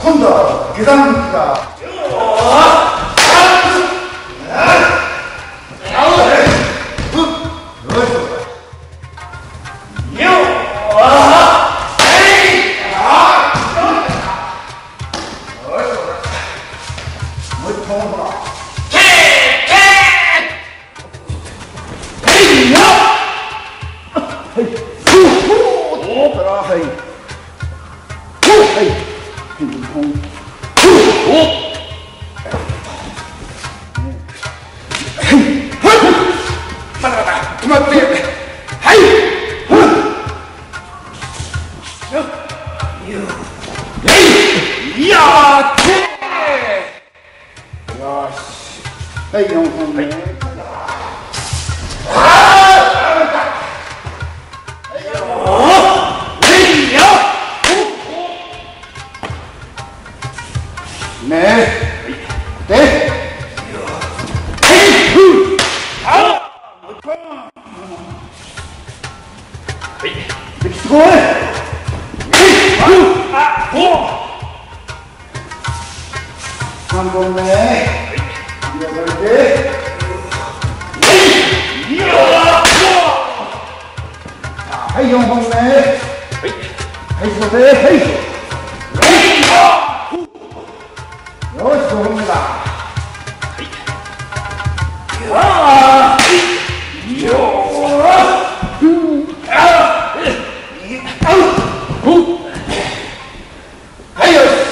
今度は下段向きだ。はい、4本目。すごい。3本目。はい、4本目。はい、そこで、はい。よし、5本目だ。はい、よし。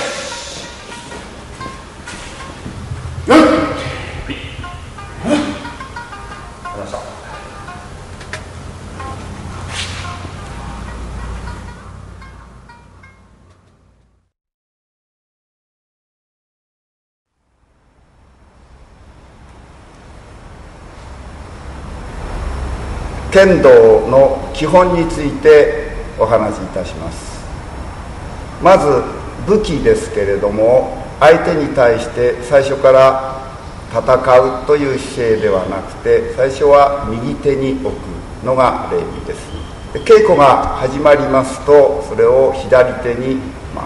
剣道の基本についてお話しいたします。まず武器ですけれども、相手に対して最初から戦うという姿勢ではなくて、最初は右手に置くのが礼儀です。稽古が始まりますと、それを左手に置く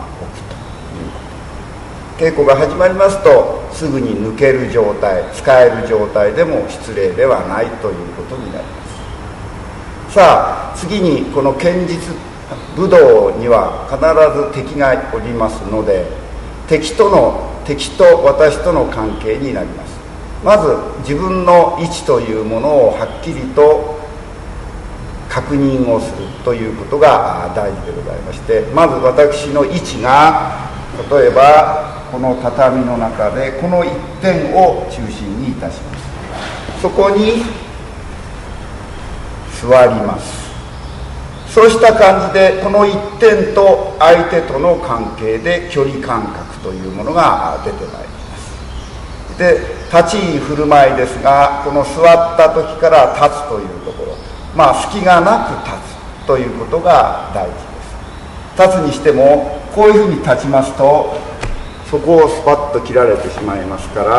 ということ。稽古が始まりますと、すぐに抜ける状態、使える状態でも失礼ではないということになります。さあ、次にこの剣術武道には必ず敵がおりますので、敵と私との関係になります。まず自分の位置というものをはっきりと確認をするということが大事でございまして、まず私の位置が、例えばこの畳の中でこの一点を中心にいたします。そこに座ります。そうした感じで、この一点と相手との関係で距離感覚というものが出てまいります。で、立ち居振る舞いですが、この座った時から立つというところ、隙がなく立つということが大事です。立つにしても、こういうふうに立ちますと、そこをスパッと切られてしまいますから、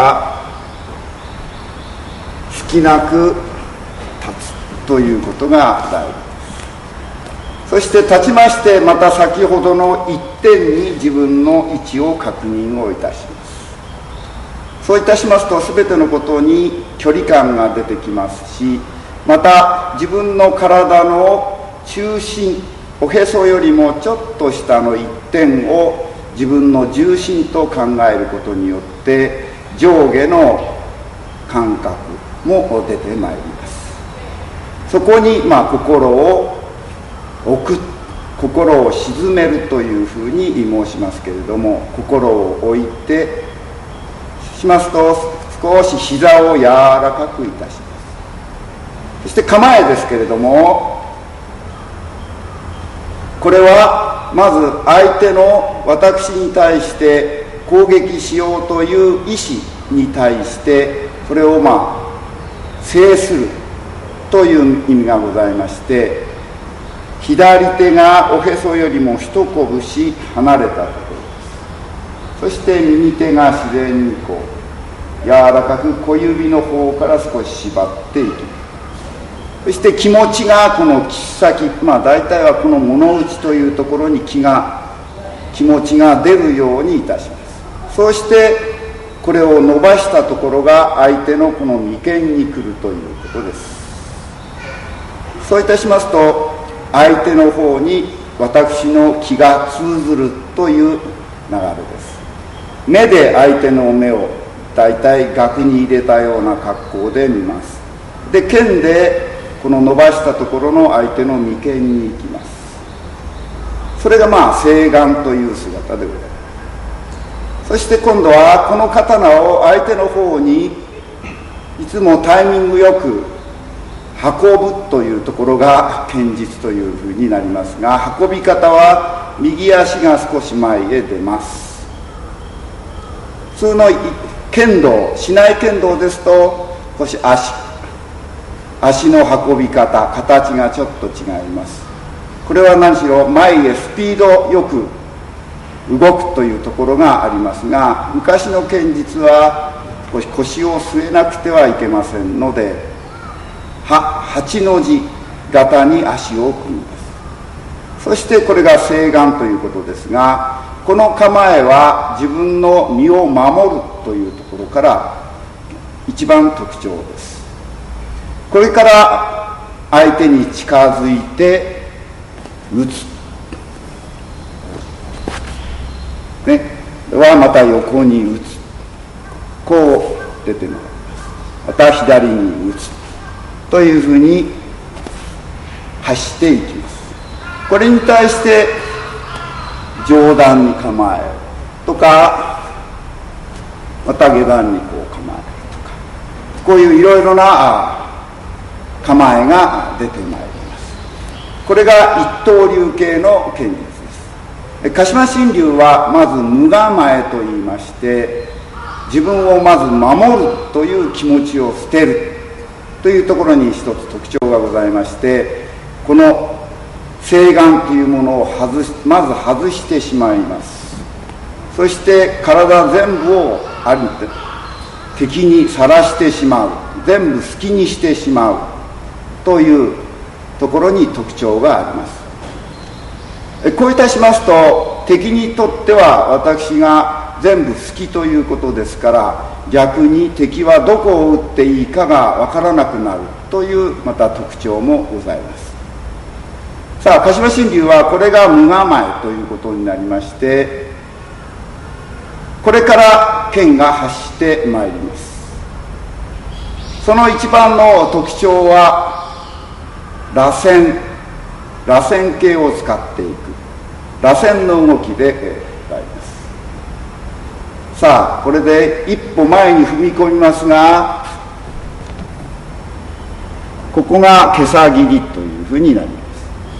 隙なく立つということが大事です。そして立ちまして、また先ほどの一点に自分の位置を確認をいたします。そういたしますと、全てのことに距離感が出てきますし、また自分の体の中心、おへそよりもちょっと下の一点を自分の重心と考えることによって、上下の感覚も出てまいります。そこに心を置く、心を鎮めるというふうに申しますけれども、心を置いてしますと、少し膝を柔らかくいたします。そして構えですけれども、これはまず相手の私に対して攻撃しようという意思に対して、それを制するという意味がございまして、左手がおへそよりも一拳離れたところです。そして右手が自然に柔らかく小指の方から少し縛っていきます。そして気持ちがこの切っ先、大体はこの物打ちというところに気が気持ちが出るようにいたします。そうしてこれを伸ばしたところが相手のこの眉間に来るということです。そういたしますと相手の方に私の気が通ずるという流れです。目で相手の目をだいたい額に入れたような格好で見ます。で剣でこの伸ばしたところの相手の眉間に行きます。それが青眼という姿でございます。そして今度はこの刀を相手の方にいつもタイミングよく運ぶというところが剣術というふうになりますが、運び方は右足が少し前へ出ます。普通の剣道、竹刀剣道ですと少し足の運び方、形がちょっと違います。これは何しろ前へスピードよく動くというところがありますが、昔の剣術は少し腰を据えなくてはいけませんので、8の字型に足を組みます。そしてこれが青眼ということですが、この構えは自分の身を守るというところから一番特徴です。これから相手に近づいて打つ、ね、はまた横に打つ、こう出てもらいます。また左に打つというふうに走っていきます。これに対して上段に構えるとか、また下段にこう構えるとか、こういういろいろな構えが出てまいります。これが一刀流系の剣術です。鹿島神流はまず無構えといいまして、自分をまず守るという気持ちを捨てるというところに一つ特徴がございまして、この青眼というものをまず外してしまいます。そして体全部を敵にさらしてしまう、全部好きにしてしまうというところに特徴があります。こういたしますと、敵にとっては私が全部好きということですから、逆に敵はどこを打っていいかが分からなくなるというまた特徴もございます。さあ、鹿島神流はこれが無構えということになりまして、これから剣が発してまいります。その一番の特徴は螺旋形を使っていく螺旋の動きでございます。さあ、これで一歩前に踏み込みますが、ここが袈裟切りというふうになります。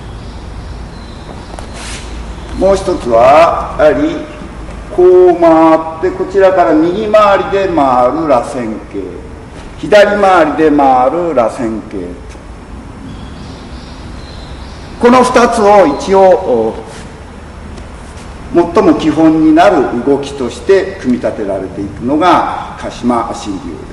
もう一つはやはりこう回って、こちらから右回りで回る螺旋形、左回りで回る螺旋形、この2つを一応最も基本になる動きとして組み立てられていくのが鹿島神流です。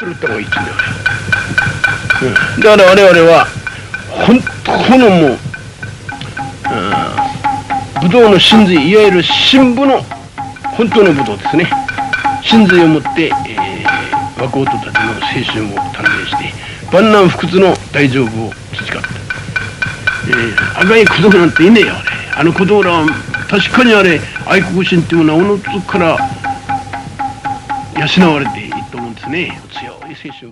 るった方がいいっつうんだよ、だから我々は本当のもう、武道の真髄、いわゆる真武の本当の武道ですね。真髄をもって、若人たちの青春を鍛錬して万難不屈の大丈夫を培った、赤い子供なんていねえよ、あの子供らは確かにあれ愛国心っていうものはおのずから養われていると思うんですね。強い青春。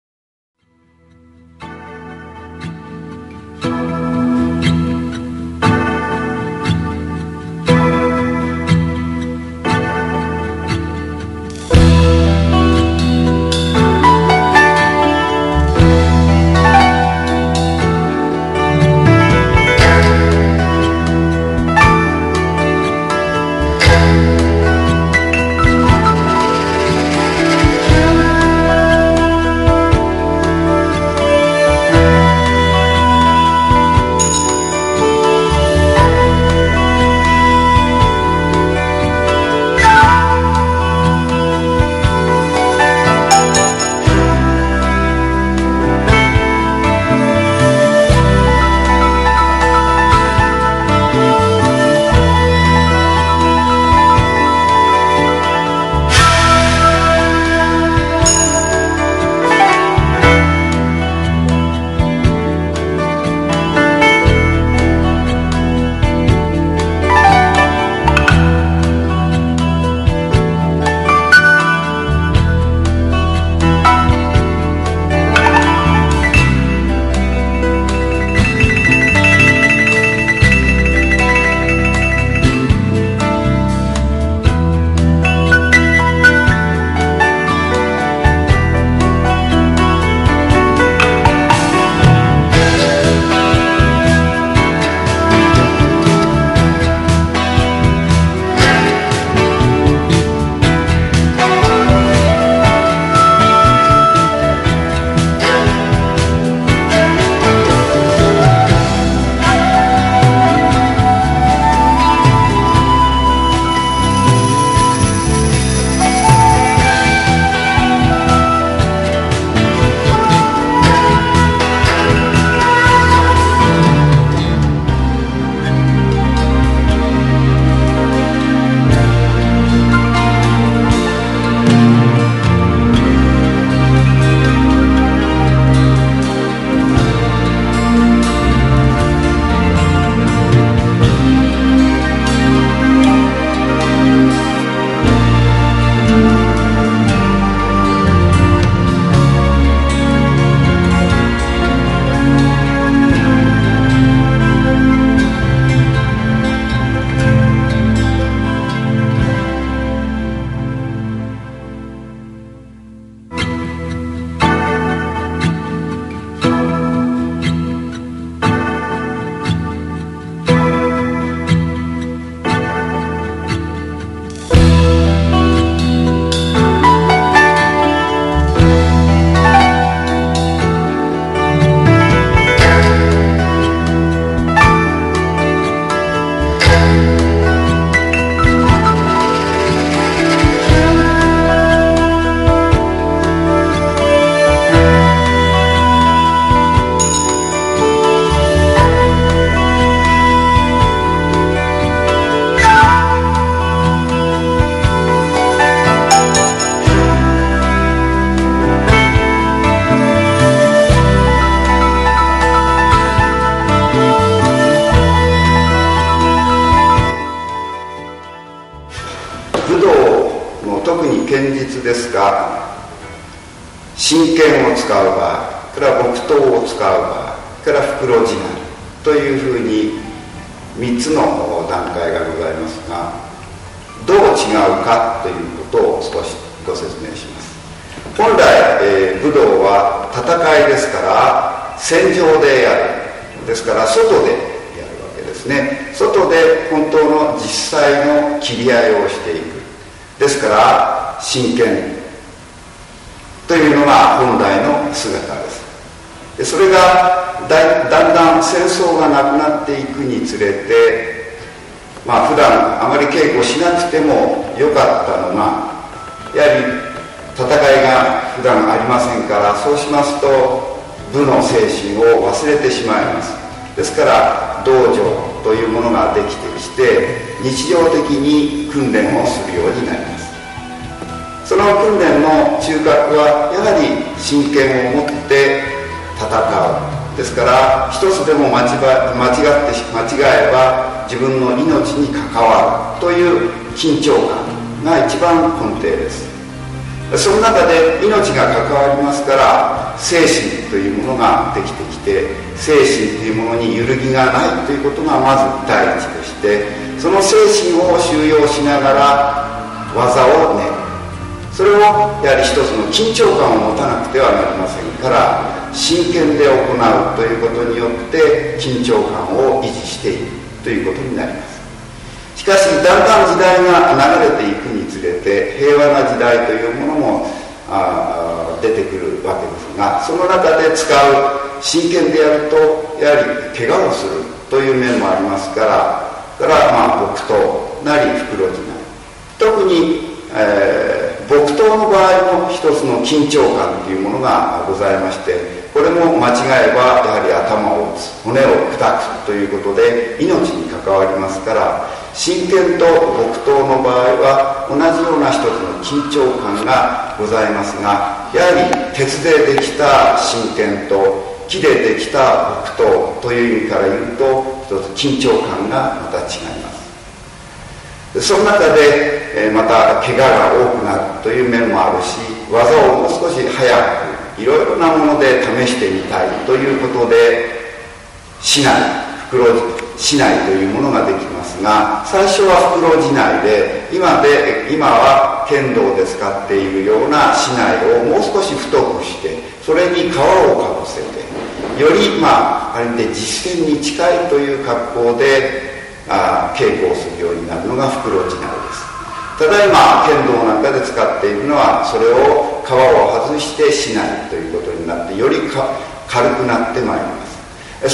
堅実ですが、真剣を使う場合から木刀を使う場合から袋地なりというふうに3つの段階がございますが、どう違うかということを少しご説明します。本来、武道は戦いですから戦場でやる、ですから外でやるわけですね。外で本当の実際の切り合いをしていく、ですから真剣というのが本来の姿です。でそれがだんだん戦争がなくなっていくにつれて、普段あまり稽古しなくてもよかったのが、やはり戦いが普段ありませんから、そうしますと武の精神を忘れてしまいます。ですから道場というものができてきて、日常的に訓練をするようになります。その訓練の中核はやはり真剣を持って戦う。ですから一つでも間違えば自分の命に関わるという緊張感が一番根底です。その中で命が関わりますから、精神というものができてきて、精神というものに揺るぎがないということがまず第一として、その精神を収容しながら技を練る。それをやはり一つの緊張感を持たなくてはなりませんから、真剣で行うということによって緊張感を維持していくということになります。しかしだんだん時代が流れていくにつれて、平和な時代というものも出てくるわけですが、その中で使う真剣でやるとやはり怪我をするという面もありますから、木刀なり袋地なり、特に木刀の場合も一つの緊張感というものがございまして、これも間違えばやはり頭を打つ、骨を砕くということで命に関わりますから、真剣と木刀の場合は同じような一つの緊張感がございますが、やはり鉄でできた真剣と木でできた木刀という意味から言うと、一つ緊張感がまた違います。その中でまた怪我が多くなるという面もあるし、技をもう少し早くいろいろなもので試してみたいということで竹刀というものができますが、最初は袋地内で、今は剣道で使っているような竹刀をもう少し太くして、それに皮をかぶせて、よりあれで実践に近いという格好で稽古をするようになるのが袋地内です。ただいま剣道なんかで使っているのは、それを皮を外して竹刀ということになって、より軽くなってまいります。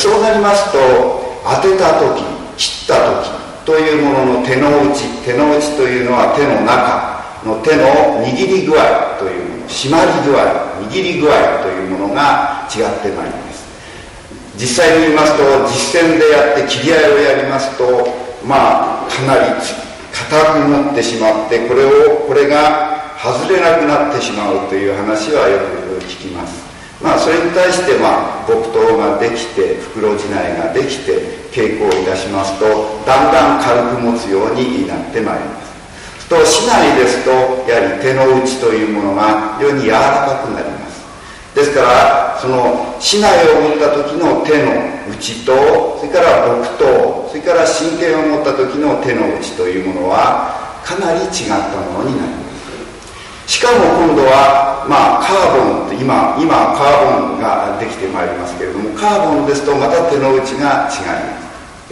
そうなりますと、当てた時、切った時というものの手の内というのは手の中の手の握り具合というもの、締まり具合、握り具合というものが違ってまいります。実際に言いますと、実践でやって切り合いをやりますと、かなり硬くなってしまって、これが外れなくなってしまうという話はよく聞きます。それに対して木刀ができて、袋地内ができて稽古をいたしますと、だんだん軽く持つようになってまいります。と竹刀ですと、やはり手の内というものが非常に柔らかくなります。ですからその竹刀を持った時の手の内と、それから木刀、それから真剣を持った時の手の内というものはかなり違ったものになります。しかも今度はカーボンって今カーボンができてまいりますけれども、カーボンですとまた手の内が違います。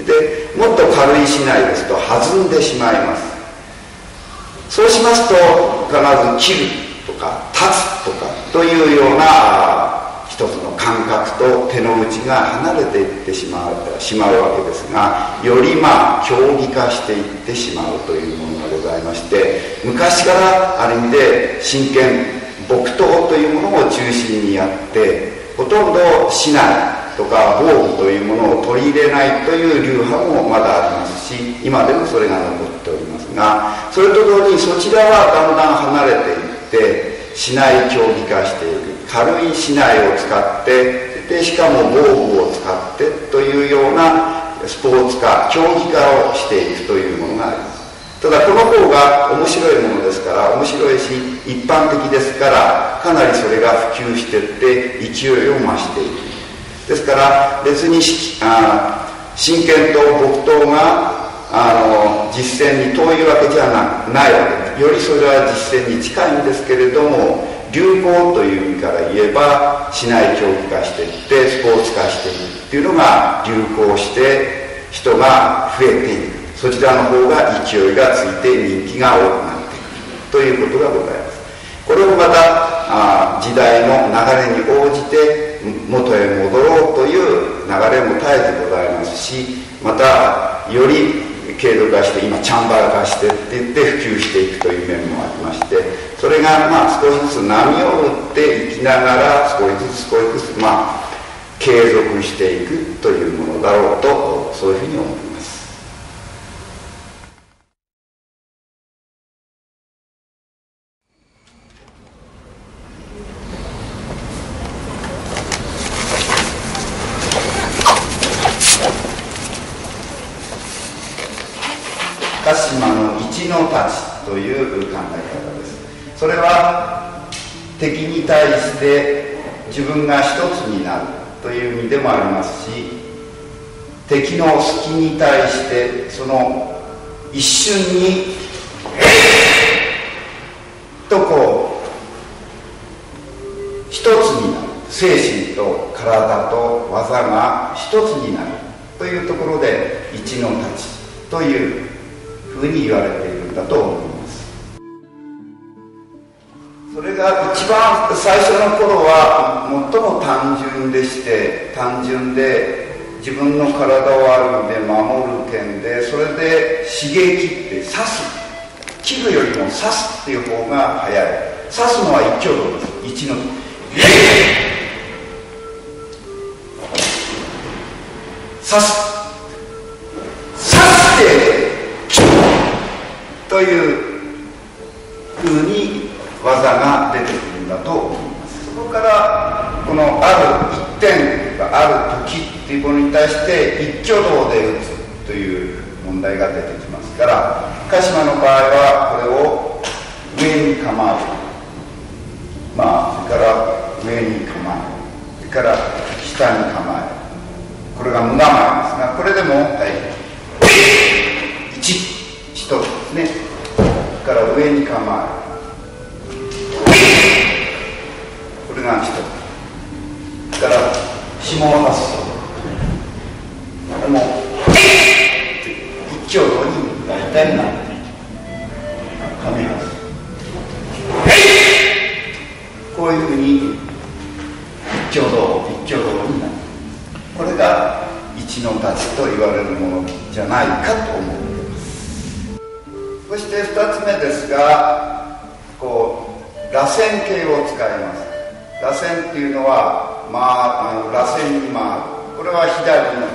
でもっと軽い竹刀ですと弾んでしまいます。そうしますと必ず切るとか立つとかというような一つの感覚と手の内が離れていってしまうわけですが、より競技化していってしまうというものがございまして、昔からある意味で真剣木刀というものを中心にやって、ほとんど竹刀とか防具というものを取り入れないという流派もまだありますし、今でもそれが残っておりますが、それと同時にそちらはだんだん離れていって竹刀競技化していく、軽い竹刀を使って、でしかも防具を使ってというようなスポーツ化、競技化をしていくというものがあります。ただこの方が面白いものですから、面白いし一般的ですから、かなりそれが普及していって勢いを増していく。ですから別に真剣と木刀が実践に遠いわけじゃないわけです。よりそれは実践に近いんですけれども、流行という意味から言えば竹刀競技化していってスポーツ化していくっていうのが流行して人が増えていく、そちらの方が勢いがついて人気が多くなってくるということがございます。これをまた時代の流れに応じて元へ戻ろうという流れも絶えずございますし、またより軽度化して今チャンバラ化してって言って普及していくという面もありまして、それが少しずつ波を打っていきながら少しずつ継続していくというものだろうと、そういうふうに思います。鹿島の一の太刀という考え方です。それは敵に対して自分が一つになるという意味でもありますし、敵の隙に対してその一瞬にと一つになる、精神と体と技が一つになるというところで一の太刀というふうに言われているんだと思います。それが一番最初の頃は最も単純でして、単純で自分の体をある意味で守る剣で、それで刺激って刺す、切るよりも刺すっていう方が早い。刺すのは一挙動です。一の刺すってというふうに技が出てくるんだと思います。そこからこのある一点がある時っていうものに対して一挙動で打つという問題が出てきますから、鹿島の場合はこれを上に構う、それから上に構え、それから下に構え、これが無構えですが、これでも一つですね。それから上に構え、これが一つ。それから下を発す、これも一挙動に大体なっている。紙発す、こういうふうに一挙動になる。これが一の太刀と言われるものじゃないかと思っています。そして2つ目ですが、螺旋形を使います。螺旋っていうのは、螺旋に回る。これは左の、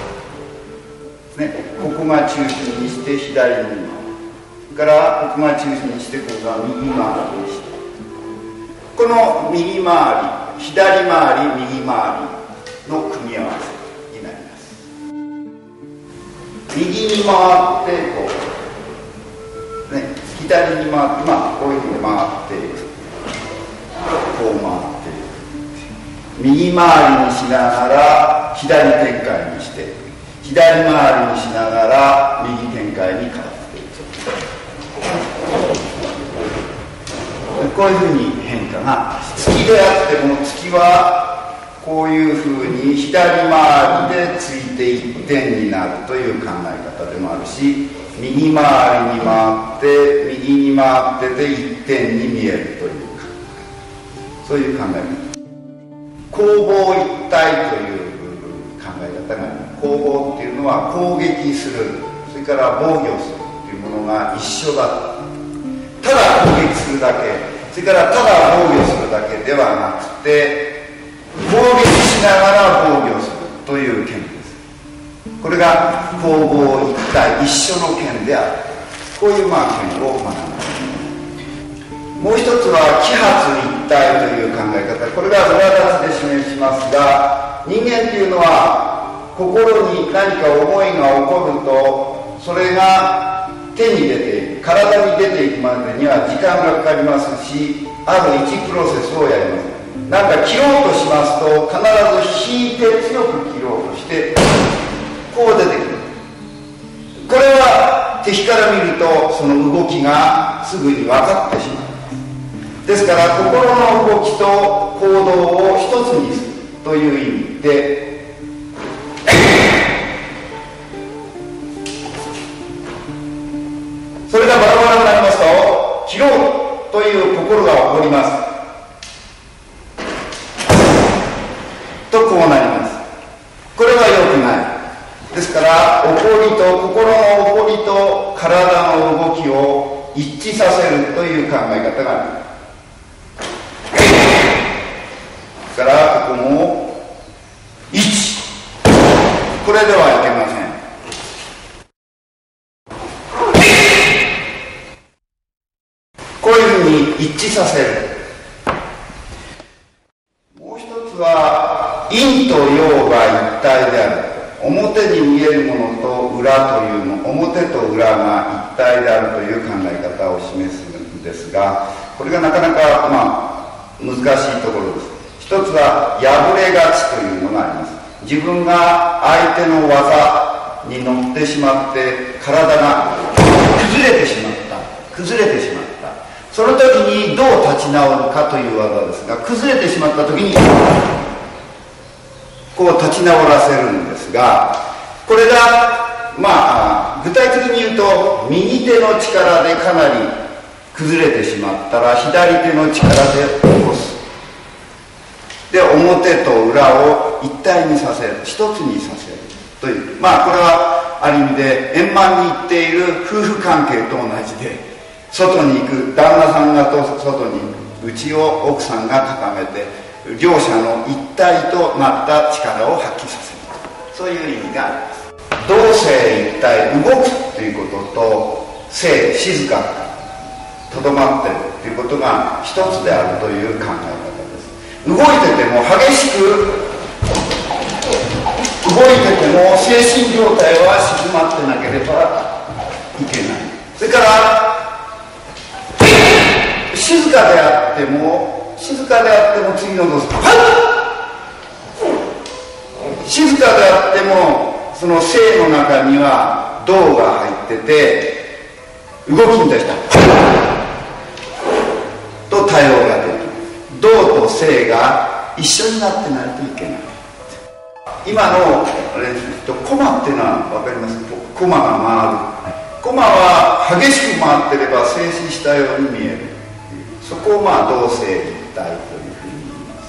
ここが中心にして左に回る。それからここが中心にしてここが右回りにして、この右回り、左回り、右回りの組み合わせになります。右に回って左に回って、こういうふうに回っていく、こう回っていく、右回りにしながら左展開にして、左回りにしながら右展開に変わっていく、こういうふうに変化が、突きであっても突きはこういうふうに左回りでついて一点になるという考え方でもあるし、右回りに回って右に回ってて一点に見えるというか、そういう考え方。攻防一体という考え方があります。攻防っていうのは攻撃する、それから防御するというものが一緒だ。ただ攻撃するだけ、それからただ防御するだけではなくて、攻撃しながら防御するという剣です。これが攻防一体、一緒の剣である。こういう剣を学んだ。もう一つは気発一体という考え方。これが裏立ちで示しますが、人間というのは心に何か思いが起こると、それが手に出ていく、体に出ていくまでには時間がかかりますし、ある一プロセスをやります。なんか切ろうとしますと、必ず引いて強く切ろうとしてこう出てくる。これは敵から見るとその動きがすぐに分かってしまう。ですから心の動きと行動を一つにするという意味で、それがバラバラになりますと、切ろうという心が起こりますと、こうなります。これは良くない。ですから怒りと心の起こ体の動きを一致させるという考え方があります。だからここも1、これではいけません。こういうふうに一致させる。もう一つは陰と陽が一体である。表に見えるものと裏というの、表と裏が一体であるという考え方を示すんですが、これがなかなか難しいところです。一つは破れがちというのがあります。自分が相手の技に乗ってしまって体が崩れてしまった。その時にどう立ち直るかという技ですが、崩れてしまった時にこう立ち直らせるんですが、これが具体的に言うと右手の力でかなり崩れてしまったら左手の力で起こす。で、表と裏を一体にさせる、一つにさせるという、これはある意味で円満にいっている夫婦関係と同じで、外に行く旦那さんが外に行く、内を奥さんが高めて、両者の一体となった力を発揮させる、そういう意味があります。動静一体、動くということと静、静かとどまっているということが一つであるという考え方です。動いてても激しく動いてても精神状態は静まってなければいけない。それから静かであっても次の動作、静かであってもその静の中には動が入ってて、動きに対してと対応ができる。動と静が一緒になってないといけない。今のコマっていうのは分かります？コマが回る。コマは激しく回ってれば静止したように見える。そこを動静一体というふうに言います。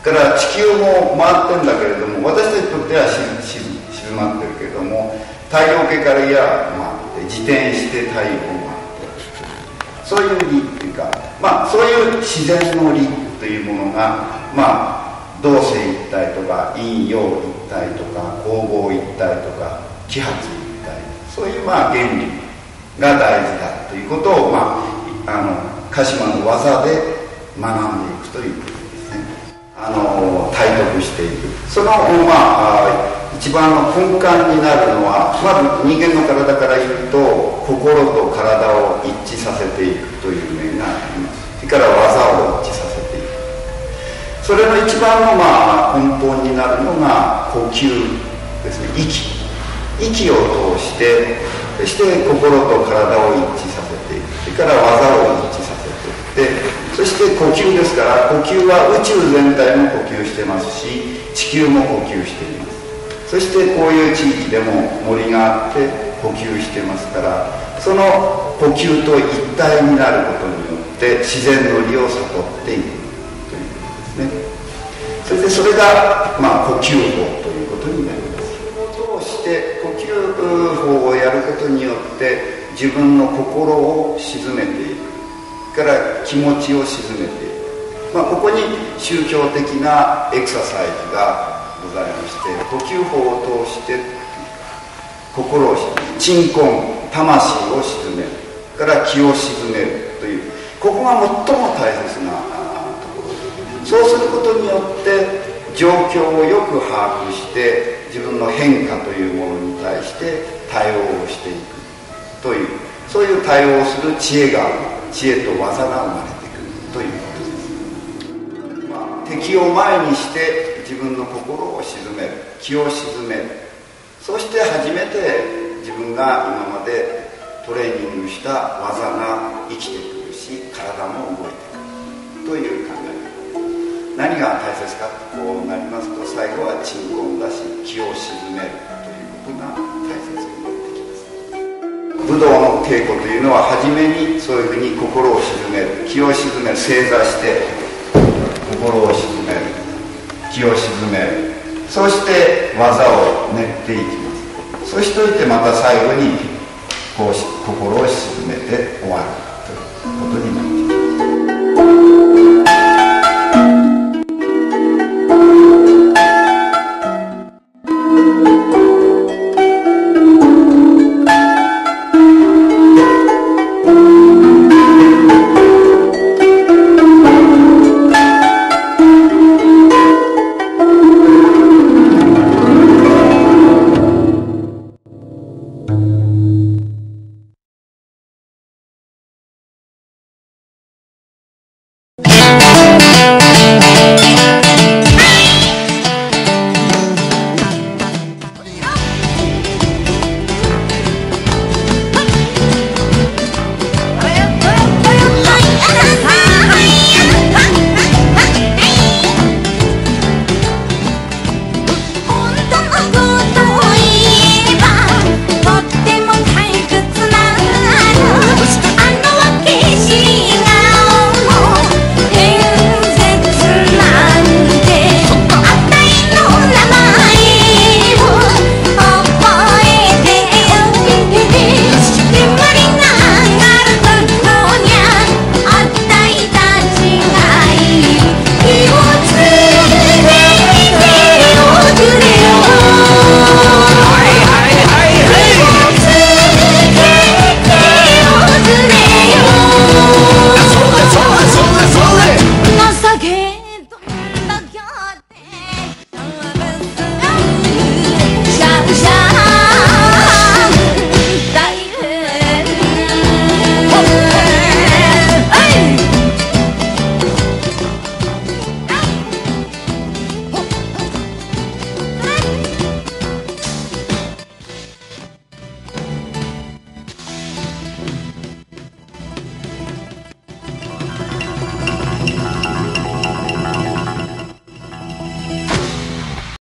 から地球も回ってるんだけれども、私たちにとっては静まってるけれども、太陽系から回って自転して太陽を回ってる、そういう理っていうか、そういう自然の理というものが動静一体とか陰陽一体とか光合一体とか気発一体、そういう原理が大事だということを鹿島の技で学んでいくということですね。体得していく。その一番の根幹になるのは、まず人間の体から言うと心と体を一致させていくという面があります。それから技を一致させていく。それの一番の根本になるのが呼吸ですね。息を通して、そして心と体を一致させていく。それから技を一致させていって、そして呼吸ですから、呼吸は宇宙全体も呼吸してますし、地球も呼吸しています。そしてこういう地域でも森があって呼吸してますから、その呼吸と一体になることによって自然の理を悟っていくということですね。それでそれが呼吸法ということになります。を通して呼吸法をやることによって自分の心を鎮めていくから気持ちを鎮めていく、ここに宗教的なエクササイズがございまして、呼吸法を通して心を鎮魂、魂を鎮めるから気を鎮めるという、ここが最も大切なところです。そうすることによって状況をよく把握して自分の変化というものに対して対応をしていくという、そういう対応をする知恵と技が生まれてくるということです。敵を前にして自分の心を鎮める、気を鎮める、そして初めて自分が今までトレーニングした技が生きてくるし、体も動いてくるという考え方。何が大切かとこうなりますと、最後は鎮魂だし気を鎮めるということが大切になってきます。武道の稽古というのは初めにそういうふうに心を鎮める、気を鎮める、正座して心を鎮める、気を鎮める、そして技を練っていきます。そしておいてまた最後に心を沈めて終わるということになっています。